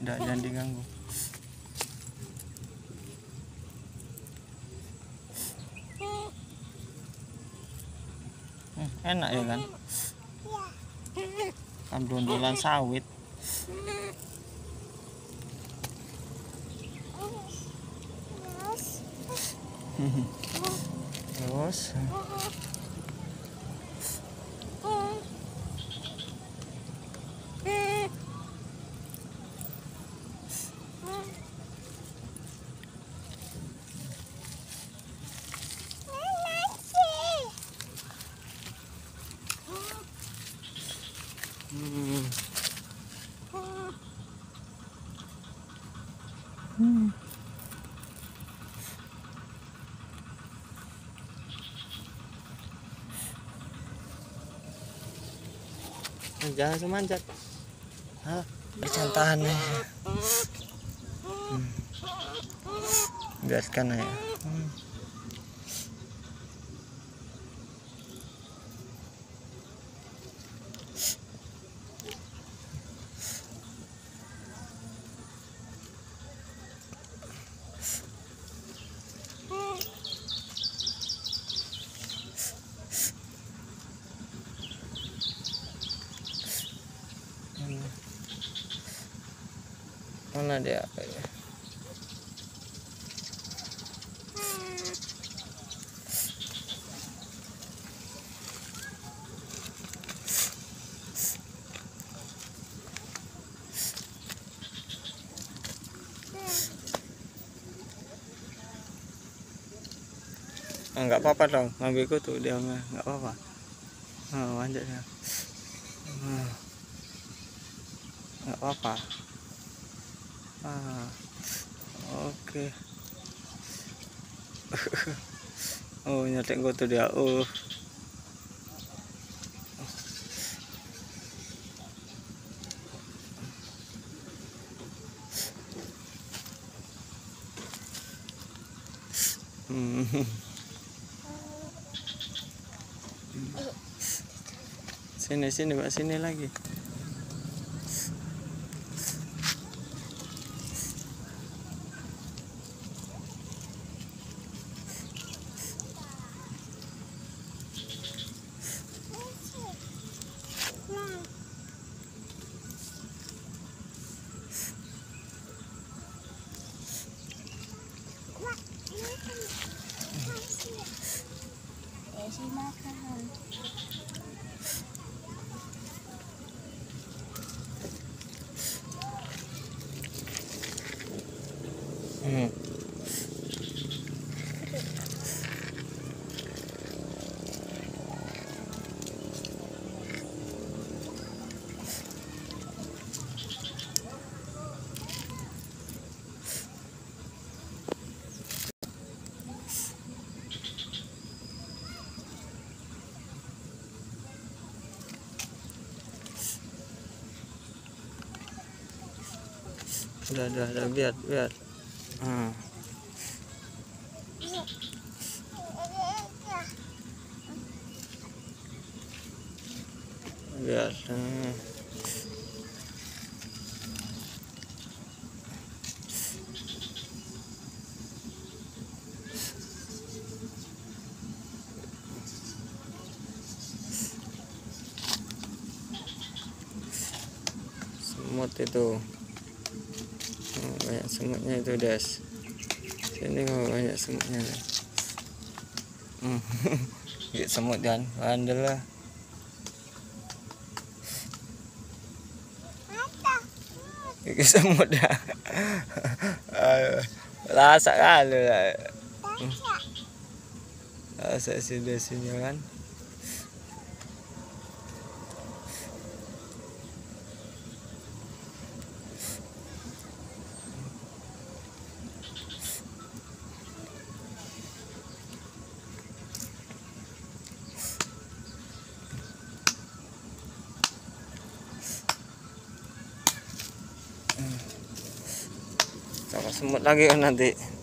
jangan diganggu. Enak ya kan? Amdondolan sawit. Terus jangan semanjat. Bercantahan ya. Biarkan ya. Mana dia? Enggak apa-apa dong, ngambilku tuh dia enggak apa-apa. Manjat ya. Enggak apa-apa. Oke. Oh, nyetek gua tuh dia. Sini Mbak, sini lagi. Udah biar. Biar. Semut itu. Banyak semutnya itu, Des. Sini banyak semutnya. Gigit semut kan, bandel lah. Gigit semut dah. Lasak kali lah. Lasak sini kan. Sama semut lagi kan nanti.